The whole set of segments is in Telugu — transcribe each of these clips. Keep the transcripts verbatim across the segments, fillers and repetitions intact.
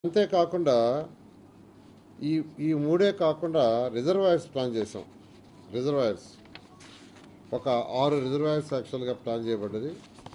అంతే కాకుండా ఈ ఈ మూడే కాకుండా రిజర్వాయర్స్ ప్లాన్ చేసాం. రిజర్వాయర్స్ ఒక ఆరు రిజర్వాయర్స్ యాక్చువల్గా ప్లాన్ చేయబడ్డది.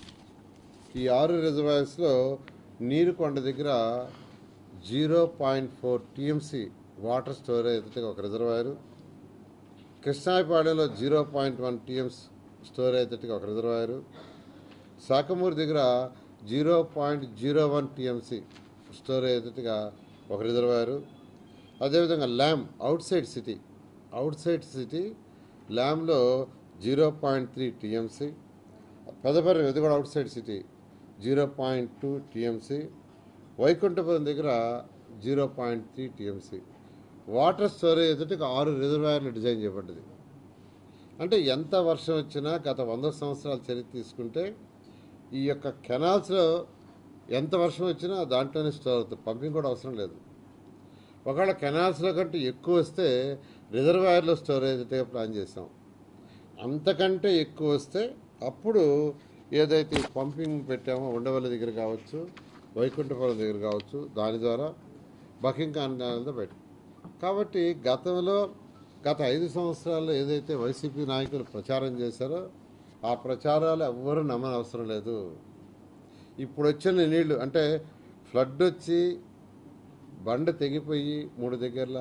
ఈ ఆరు రిజర్వాయర్స్లో నీరు కొండ దగ్గర zero point four TMC water storage ఒక రిజర్వాయరు, కృష్ణాయపాడెలో zero point one TMC storage ఒక రిజర్వాయరు, శాఖమూరు దగ్గర zero point zero one TMC స్టోరేజ్గా ఒక రిజర్వాయరు, అదేవిధంగా Lam outside city outside city ల్యామ్లో zero point three TMC, Pedaparri ఇది కూడా outside city zero point two TMC, Vaikunthapuram దగ్గర zero point three TMC water storage ఎదుటికి ఆరు రిజర్వాయర్లు డిజైన్ చేయబడ్డది. అంటే ఎంత వర్షం వచ్చినా గత వంద సంవత్సరాల చరిత్ర తీసుకుంటే ఈ యొక్క కెనాల్స్లో ఎంత వర్షం వచ్చినా దాంట్లోనే స్టోర్ అవుతుంది, పంపింగ్ కూడా అవసరం లేదు. ఒకవేళ కెనాల్స్లో కంటే ఎక్కువ వస్తే రిజర్వాయర్లో స్టోరేజ్ ప్లాన్ చేసాం. అంతకంటే ఎక్కువ వస్తే అప్పుడు ఏదైతే పంపింగ్ పెట్టామో ఉండవల్లి దగ్గర కావచ్చు, వైకుంఠపురం దగ్గర కావచ్చు, దాని ద్వారా బకింగ్హామ్తో పెట్టాం. కాబట్టి గతంలో గత ఐదు సంవత్సరాల్లో ఏదైతే వైసీపీ నాయకులు ప్రచారం చేశారో ఆ ప్రచారాలు ఎవ్వరూ నమ్మని అవసరం లేదు. ఇప్పుడు వచ్చిన నీళ్లు అంటే ఫ్లడ్ వచ్చి బండ తెగిపోయి మూడు దగ్గరల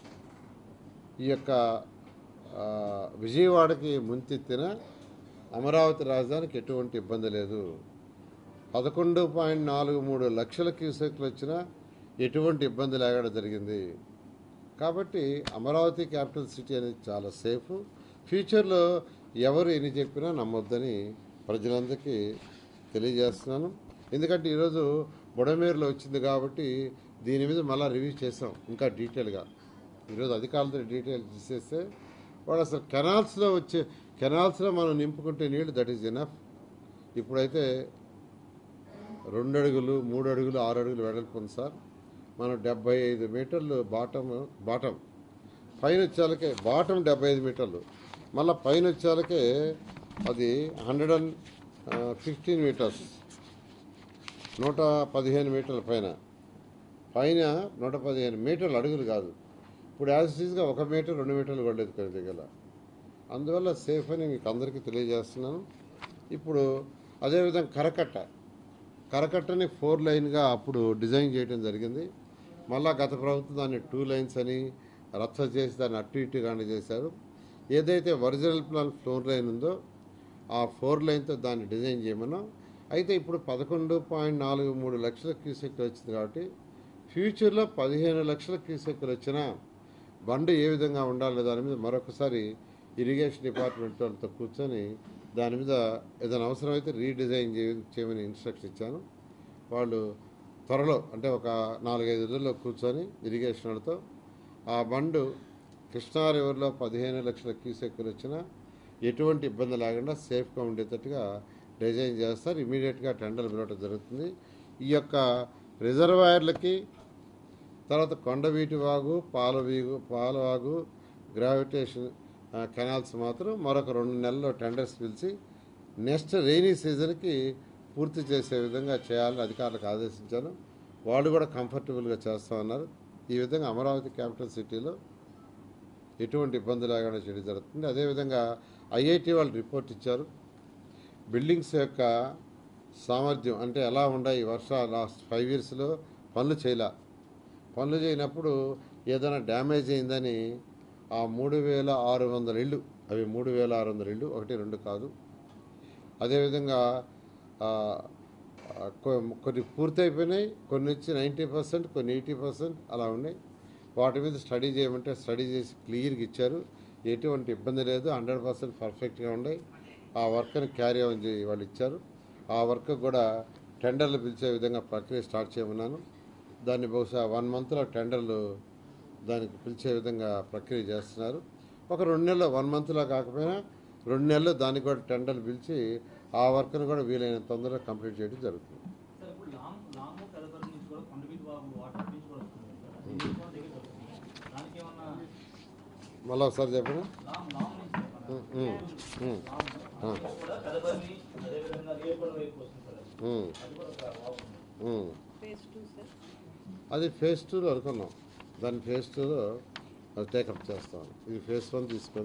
ఈ యొక్క విజయవాడకి ముంచెత్తిన అమరావతి రాజధానికి ఎటువంటి ఇబ్బంది లేదు. పదకొండు పాయింట్ నాలుగు మూడు లక్షల క్యూసెక్లు వచ్చినా ఎటువంటి ఇబ్బంది లేకుండా జరిగింది. కాబట్టి అమరావతి క్యాపిటల్ సిటీ అనేది చాలా సేఫ్. ఫ్యూచర్లో ఎవరు ఎన్ని చెప్పినా నమ్మొద్దని ప్రజలందరికీ తెలియజేస్తున్నాను. ఎందుకంటే ఈరోజు బుడమేరులో వచ్చింది కాబట్టి దీని మీద మళ్ళీ రివ్యూ చేసాం ఇంకా డీటెయిల్గా. ఈరోజు అధికారులతో డీటెయిల్ చేసేస్తే వాడు అసలు కెనాల్స్లో వచ్చే కెనాల్స్లో మనం నింపుకుంటే నీళ్ళు దట్ ఈజ్ ఎనఫ్. ఇప్పుడైతే రెండు అడుగులు మూడు అడుగులు ఆరు అడుగులు వెడల్పు ఉంది సార్. మనం డెబ్బై ఐదు మీటర్లు బాటం బాటం పైన వచ్చేలకే బాటం డెబ్బై ఐదు మీటర్లు, మళ్ళీ పైన వచ్చేలకే అది హండ్రెడ్ అండ్ ఫిఫ్టీన్ మీటర్స్ నూట పదిహేను మీటర్ల పైన పైన నూట పదిహేను మీటర్లు అడుగులు కాదు. ఇప్పుడు యాజ్ ఈజ్గా ఒక మీటర్ రెండు మీటర్లు పడలేదు కొన్ని దగ్గర. అందువల్ల సేఫ్ అని మీకు అందరికీ తెలియజేస్తున్నాను. ఇప్పుడు అదేవిధంగా కరకట్ట కరకట్టని ఫోర్ లైన్గా అప్పుడు డిజైన్ చేయడం జరిగింది. మళ్ళా గత ప్రభుత్వం దాన్ని టూ లైన్స్ అని రచ్చ చేసి దాన్ని అటు ఇటుగానే చేశారు. ఏదైతే ఒరిజినల్ ప్లాన్ ఫోర్ లైన్ ఉందో ఆ ఫోర్ లైన్తో దాన్ని డిజైన్ చేయమన్నాం. అయితే ఇప్పుడు పదకొండు పాయింట్ నాలుగు మూడు లక్షల క్యూసెక్లు వచ్చింది కాబట్టి ఫ్యూచర్లో పదిహేను లక్షల క్యూసెక్లు వచ్చినా బండ ఏ విధంగా ఉండాలి దాని మీద మరొకసారి ఇరిగేషన్ డిపార్ట్మెంట్ వాళ్ళతో కూర్చొని దాని మీద ఏదైనా అవసరమైతే రీడిజైన్ చేయమని ఇన్స్ట్రక్షన్ ఇచ్చాను. వాళ్ళు త్వరలో అంటే ఒక నాలుగైదు రోజుల్లో కూర్చొని ఇరిగేషన్ వాళ్ళతో ఆ బండు కృష్ణా రివర్లో పదిహేను లక్షల క్యూసెక్కులు వచ్చినా ఎటువంటి ఇబ్బంది లేకుండా సేఫ్గా ఉండేటట్టుగా డిజైన్ చేస్తారు. ఇమీడియట్గా టెండర్ పిలవడం జరుగుతుంది. ఈ యొక్క రిజర్వాయర్లకి తర్వాత కొండవీటి వాగు పాలవీగు పాలవాగు గ్రావిటేషన్ కెనాల్స్ మాత్రం మరొక రెండు నెలల్లో టెండర్స్ పిలిచి నెక్స్ట్ రెయినీ సీజన్కి పూర్తి చేసే విధంగా చేయాలని అధికారులకు ఆదేశించాను. వాళ్ళు కూడా కంఫర్టబుల్గా చేస్తామన్నారు. ఈ విధంగా అమరావతి క్యాపిటల్ సిటీలో ఎటువంటి ఇబ్బంది లేకుండా చేయడం జరుగుతుంది. అదేవిధంగా ఐఐటి వాళ్ళు రిపోర్ట్ ఇచ్చారు. బిల్డింగ్స్ యొక్క సామర్థ్యం అంటే ఎలా ఉన్నాయి వర్ష లాస్ట్ ఫైవ్ ఇయర్స్లో పనులు చేయలే పనులు చేయనప్పుడు ఏదైనా డ్యామేజ్ అయిందని ఆ మూడు వేల ఆరు వందల ఇళ్ళు అవి మూడు వేల ఆరు వందల ఇళ్ళు ఒకటి రెండు కాదు. అదేవిధంగా కొన్ని పూర్తయిపోయినాయి, కొన్ని వచ్చి నైంటీ పర్సెంట్ కొన్ని ఎయిటీ పర్సెంట్ అలా ఉన్నాయి. వాటి మీద స్టడీ చేయమంటే స్టడీ చేసి క్లియర్గా ఇచ్చారు. ఎటువంటి ఇబ్బంది లేదు, హండ్రెడ్ పర్సెంట్ పర్ఫెక్ట్గా ఉన్నాయి. ఆ వర్క్ని క్యారీ ఆన్ చేసి వాళ్ళు ఇచ్చారు. ఆ వర్క్ కూడా టెండర్లు పిలిచే విధంగా ప్రక్రియ స్టార్ట్ చేయమన్నాను. దాన్ని బహుశా వన్ మంత్లో టెండర్లు దానికి పిలిచే విధంగా ప్రక్రియ చేస్తున్నారు. ఒక రెండు నెలలు వన్ మంత్లో కాకపోయినా రెండు నెలలు దానికి కూడా టెండర్లు పిలిచి ఆ వర్క్ను కూడా వీలైన తొందరగా కంప్లీట్ చేయడం జరుగుతుంది. మళ్ళీ ఒకసారి చెప్పండి. phase two, sir. అది ఫేజ్ టూలో అనుకున్నాం. దాన్ని ఫేజ్ టూలో టేకప్ చేస్తాం. ఇది ఫేజ్ వన్ తీసుకొని